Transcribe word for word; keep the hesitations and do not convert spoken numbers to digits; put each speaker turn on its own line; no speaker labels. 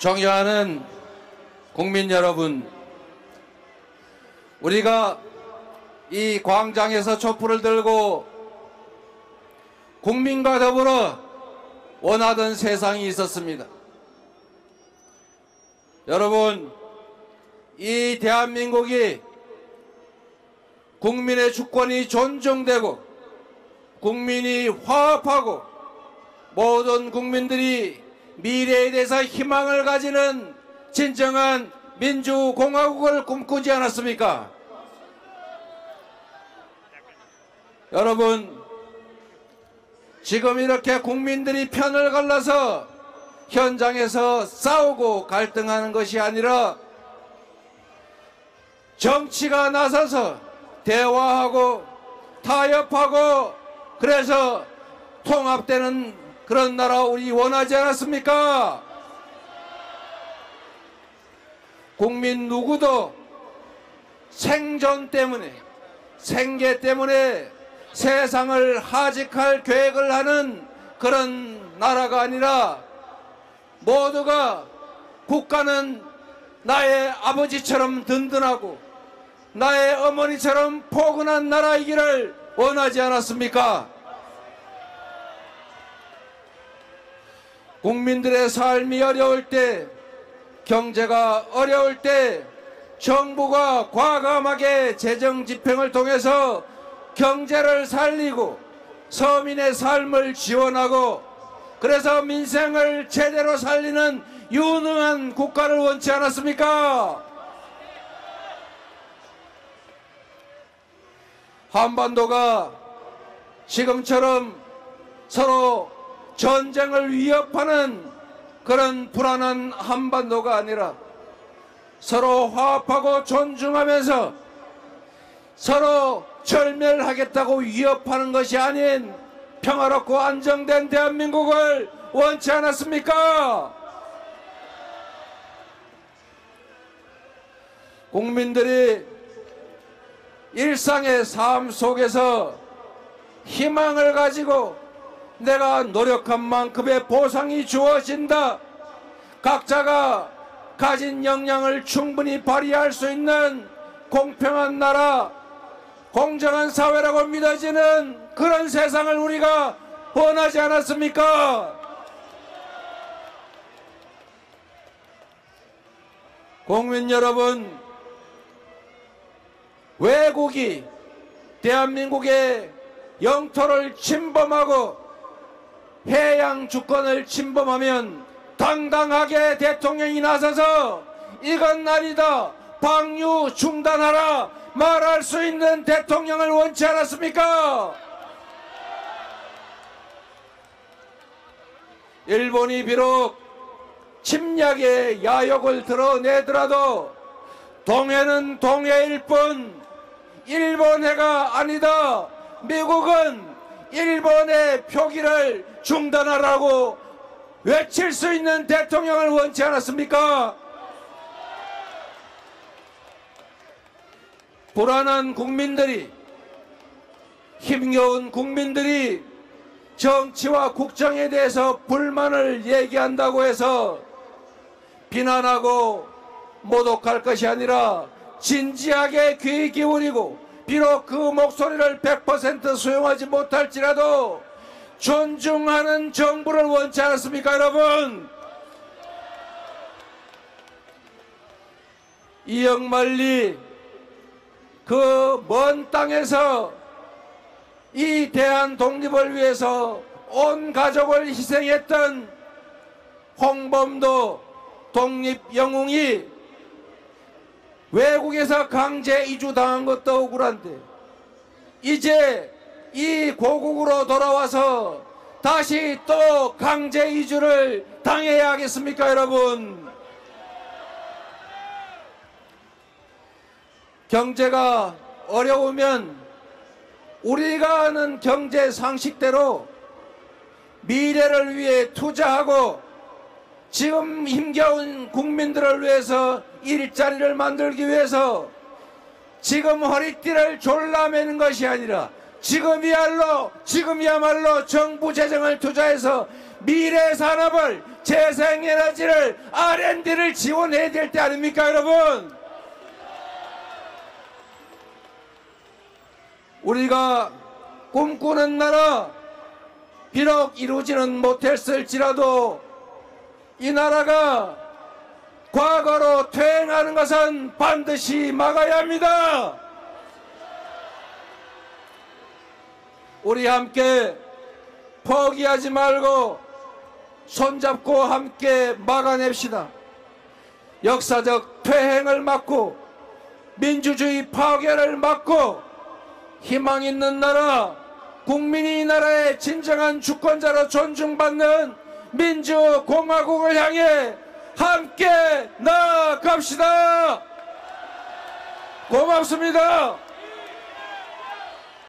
존경하는 국민 여러분, 우리가 이 광장에서 촛불을 들고 국민과 더불어 원하던 세상이 있었습니다. 여러분, 이 대한민국이 국민의 주권이 존중되고 국민이 화합하고 모든 국민들이 미래에 대해서 희망을 가지는 진정한 민주공화국을 꿈꾸지 않았습니까? 여러분, 지금 이렇게 국민들이 편을 갈라서 현장에서 싸우고 갈등하는 것이 아니라 정치가 나서서 대화하고 타협하고 그래서 통합되는 그런 나라 우리 원하지 않았습니까? 국민 누구도 생존 때문에 생계 때문에 세상을 하직할 계획을 하는 그런 나라가 아니라 모두가 국가는 나의 아버지처럼 든든하고 나의 어머니처럼 포근한 나라이기를 원하지 않았습니까? 국민들의 삶이 어려울 때, 경제가 어려울 때 정부가 과감하게 재정 집행을 통해서 경제를 살리고 서민의 삶을 지원하고 그래서 민생을 제대로 살리는 유능한 국가를 원치 않았습니까? 한반도가 지금처럼 서로 전쟁을 위협하는 그런 불안한 한반도가 아니라 서로 화합하고 존중하면서 서로 절멸하겠다고 위협하는 것이 아닌 평화롭고 안정된 대한민국을 원치 않았습니까? 국민들이 일상의 삶 속에서 희망을 가지고 내가 노력한 만큼의 보상이 주어진다. 각자가 가진 역량을 충분히 발휘할 수 있는 공평한 나라, 공정한 사회라고 믿어지는 그런 세상을 우리가 원하지 않았습니까? 국민 여러분, 외국이 대한민국의 영토를 침범하고 해양 주권을 침범하면 당당하게 대통령이 나서서 이건 아니다, 방류 중단하라 말할 수 있는 대통령을 원치 않았습니까? 일본이 비록 침략의 야욕을 드러내더라도 동해는 동해일 뿐 일본해가 아니다. 미국은 일본의 표기를 중단하라고 외칠 수 있는 대통령을 원치 않았습니까? 불안한 국민들이, 힘겨운 국민들이 정치와 국정에 대해서 불만을 얘기한다고 해서 비난하고 모독할 것이 아니라 진지하게 귀 기울이고 비록 그 목소리를 백 퍼센트 수용하지 못할지라도 존중하는 정부를 원치 않았습니까, 여러분? 이영만리 그 먼 땅에서 이 대한 독립을 위해서 온 가족을 희생했던 홍범도 독립 영웅이 외국에서 강제 이주당한 것도 억울한데 이제 이 고국으로 돌아와서 다시 또 강제 이주를 당해야 하겠습니까, 여러분? 경제가 어려우면 우리가 아는 경제 상식대로 미래를 위해 투자하고 지금 힘겨운 국민들을 위해서 일자리를 만들기 위해서 지금 허리띠를 졸라매는 것이 아니라 지금이야말로 지금이야말로 정부 재정을 투자해서 미래 산업을 재생에너지를 알앤디를 지원해야 될 때 아닙니까 여러분? 우리가 꿈꾸는 나라 비록 이루지는 못했을지라도 이 나라가 과거로 퇴행하는 것은 반드시 막아야 합니다. 우리 함께 포기하지 말고 손잡고 함께 막아냅시다. 역사적 퇴행을 막고 민주주의 파괴를 막고 희망 있는 나라, 국민이 이 나라의 진정한 주권자로 존중받는 민주공화국을 향해 함께 나아갑시다. 고맙습니다.